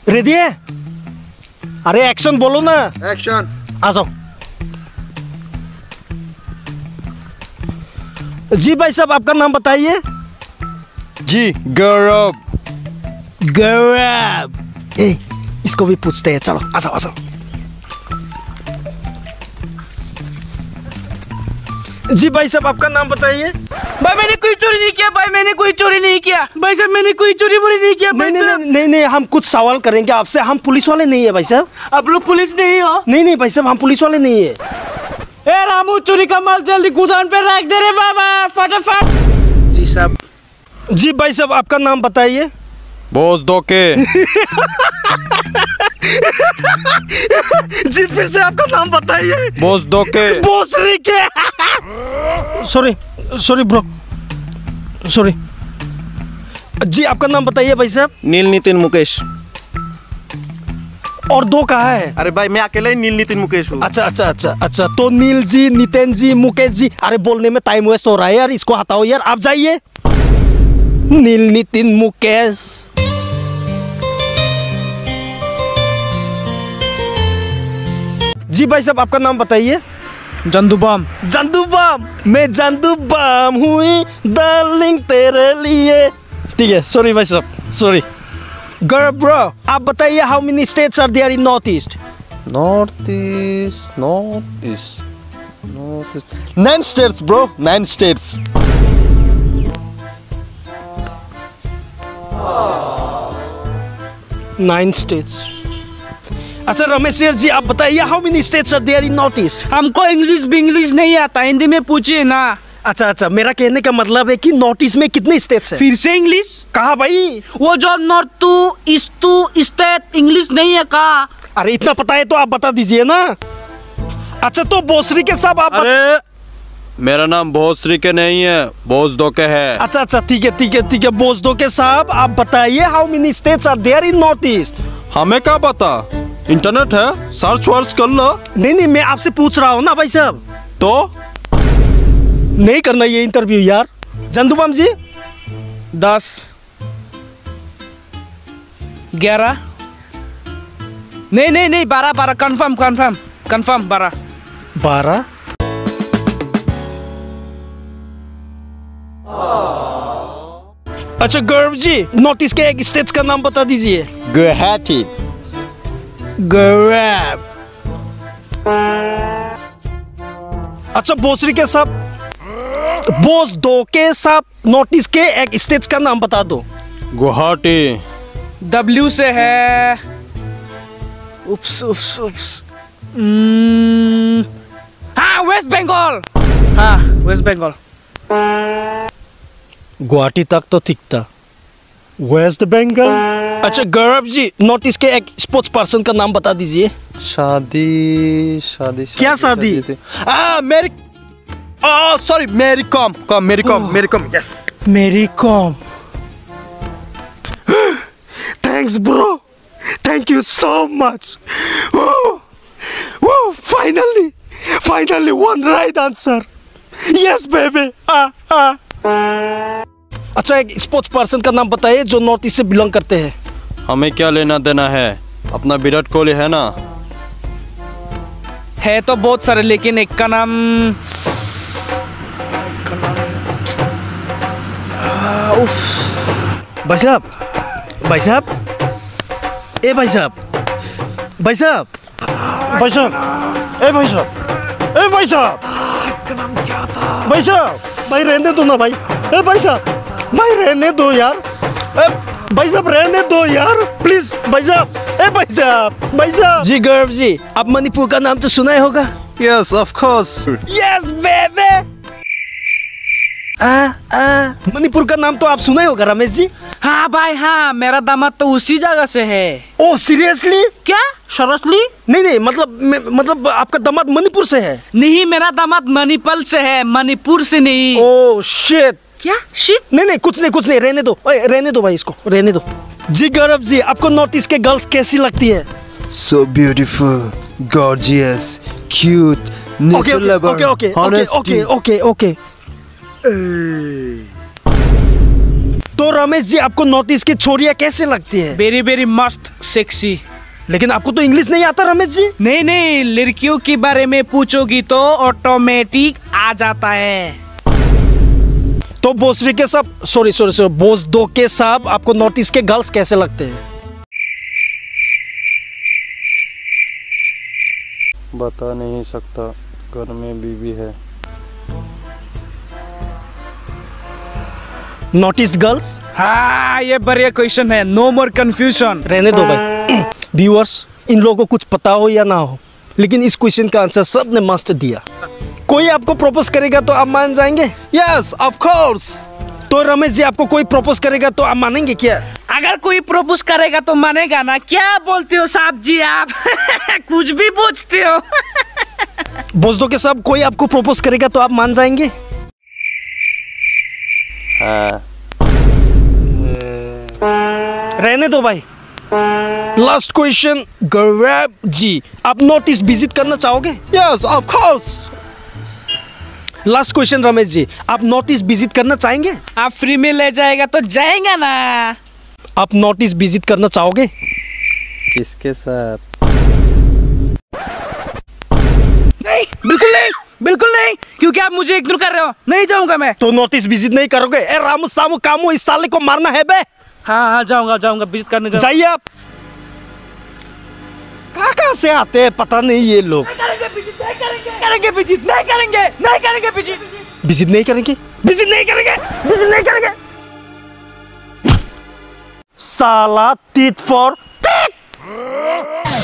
Ready है? अरे action बोलो ना। एक्शन। आ जाओ। जी भाई साहब, आपका नाम बताइए। जी गौरव। गौरव। इसको भी पूछते हैं, चलो आ जाओ आ जाओ। जी भाई साहब, आपका नाम बताइए। भाई मैंने कोई चोरी नहीं किया, भाई मैंने कोई चोरी नहीं किया, भाई साहब मैंने कोई चोरी बुरी नहीं किया। नहीं नहीं नहीं नहीं, हम कुछ सवाल करेंगे आपसे। हम पुलिस वाले नहीं है भाई साहब। आप लोग पुलिस नहीं हो? नहीं नहीं भाई साहब, हम पुलिस वाले नहीं है। ए रामू, चोरी का माल जल्दी गोदाम पे रख दे रे बाबा, फटाफट। जी साहब। जी भाई साहब, आपका नाम बताइए। बोस दो के। जी फिर से आपका नाम बताइए। बोस दो के। बोसरी के। Sorry sorry bro, sorry. जी आपका नाम बताइए भाई साहब। नील नितिन मुकेश। और दो कहाँ है? अरे भाई मैं अकेला ही नील नितिन मुकेश हूँ। अच्छा अच्छा अच्छा अच्छा, तो नील जी, नितिन जी, मुकेश जी। अरे बोलने में टाइम वेस्ट हो रहा है यार, इसको हटाओ यार, आप जाइए। नील नितिन मुकेश। जी भाई साहब, आपका नाम बताइए। जंदूबाम। जंदूबाम। मैं जंदूबाम हुई डार्लिंग तेरे लिए। ठीक है, सॉरी भाई साहब, सॉरी। गर्ल ब्रो, आप बताइए, how many states are there in north east? North east 9 states bro, 9 states। 9 states। अच्छा रमेश जी, आप बताइए, how many states are there in north east? हमको इंग्लिश नहीं आता, हिंदी में पूछिए ना। अच्छा अच्छा, मेरा कहने का मतलब है कि नॉर्थ ईस्ट में कितने स्टेट्स हैं? फिर से इंग्लिश? कहा भाई? वो जो north to east to state English नहीं है कहा? अरे इतना पता है तो आप बता दीजिए ना। अच्छा तो भोसरी के साहब आप अरे मेरा नाम भोसरी के नहीं है, बोस दो के है। अच्छा अच्छा, ठीक है ठीक है ठीक है, बोस दो के साहब आप बताइए, how many states are there in north east? हमें क्या पता, इंटरनेट है, सर्च वर्च कर लो। नहीं नहीं, मैं आपसे पूछ रहा हूँ ना भाई साहब। तो नहीं करना ये इंटरव्यू यार। जंदूबाम जी। 10 11 नहीं 12 कंफर्म 12। अच्छा गर्व जी, नॉर्थ ईस्ट के एक स्टेट्स का नाम बता दीजिए। गुवाहाटी। गौरव। अच्छा भोसरी के साहब, बोस दो के साहब, नॉर्थ ईस्ट के एक स्टेट्स का नाम बता दो। गुवाहाटी। W से है। उप्स। हाँ वेस्ट बंगाल। हाँ वेस्ट बंगाल। गुवाहाटी तक तो ठीक था, वेस्ट बंगाल। अच्छा गौरव जी, नॉर्थ ईस्ट के एक स्पोर्ट्स पर्सन का नाम बता दीजिए। शादी। क्या शादी? मेरी sorry, Mary Kom. Yes, Mary Kom. Thanks bro, thank you so much. Finally one right answer. Yes baby. अच्छा एक स्पोर्ट्स पर्सन का नाम बताइए जो नॉर्थ ईस्ट से बिलोंग करते हैं। हमें क्या लेना देना है, अपना विराट कोहली है ना। है तो बहुत सारे, लेकिन एक का नाम भाई साहब, भाई साहब, ए भाई साहब, भाई साहब, भाई साहब, ए भाई साहब, ए भाई साहब, भाई साहब, भाई रहने दो ना भाई। ए भाई साहब, भाई रहने दो यार। ए भाई साहब रहने दो यार प्लीज। भाई साहब, ए भाई साहब, भाई साहब। जी गर्व जी, आप मणिपुर का नाम तो सुना ही होगा। Yes of course. Yes baby. Manipur का नाम तो आप सुना ही होगा रमेश जी। हाँ भाई हाँ, मेरा दामाद तो उसी जगह से है। Oh seriously? क्या सीरियसली? नहीं मतलब आपका दामाद मणिपुर से है? नहीं, मेरा दामाद मणिपुर से है, मणिपुर से नहीं। Oh shit. क्या शिट? नहीं कुछ नहीं, रहने दो भाई, इसको रहने दो। जी गौरव जी, आपको नॉर्थ ईस्ट के गर्ल्स कैसी लगती है? So beautiful, gorgeous, cute, nature lover, honesty. Okay. तो रमेश जी आपको नॉर्थ ईस्ट की छोरियां कैसे लगती है? वेरी वेरी मस्त सेक्सी। लेकिन आपको तो इंग्लिश नहीं आता रमेश जी। नहीं नहीं, लड़कियों के बारे में पूछोगी तो ऑटोमेटिक आ जाता है। तो भोसरी के सब सॉरी बोस दो के साहब आपको नॉर्थ ईस्ट के गर्ल्स कैसे लगते हैं? बता नहीं सकता, घर में बीवी है। North east girls? हाँ, ये बढ़िया क्वेश्चन है, नो मोर कंफ्यूजन। रहने दो भाई। व्यूअर्स, इन लोगों को कुछ पता हो या ना हो, लेकिन इस क्वेश्चन का आंसर सब ने मस्त दिया। कोई आपको प्रपोज करेगा तो आप मान जाएंगे? Yes, of course. तो रमेश जी आपको कोई प्रपोज करेगा तो आप मानेंगे क्या? अगर कोई प्रपोज करेगा तो मानेगा ना। क्या बोलते हो साहब जी आप? कुछ भी पूछते हो। बोझ के साहब, कोई आपको प्रपोज करेगा तो आप मान जाएंगे? हाँ। रहने दो भाई। लास्ट क्वेश्चन, गौरव जी आप नॉर्थ ईस्ट विजिट करना चाहोगे? Yes, of course. Last question Ramesh ji, आप नॉर्थ ईस्ट विजिट करना चाहेंगे? आप फ्री में ले जाएगा तो जाएगा ना। आप नॉर्थ ईस्ट विजिट करना चाहोगे? किसके साथ? नहीं, बिल्कुल नहीं, बिल्कुल नहीं, क्योंकि आप मुझे इग्नोर कर रहे हो। नहीं जाऊंगा मैं। तो नॉर्थ ईस्ट विजिट नहीं करोगे? ए रामू सामू कामू, इस साले को मारना है बे। हाँ हाँ, जाऊंगा विजिट करने जाऊंगा। जाइए आप। कहाँ से आते हैं पता नहीं ये लोग। करेंगे विजिट, नहीं करेंगे विजिट, नहीं करेंगे विजिट। विजिट नहीं करेंगे, विजिट नहीं करेंगे, विजिट नहीं करेंगे। साला टीट फॉर टीट।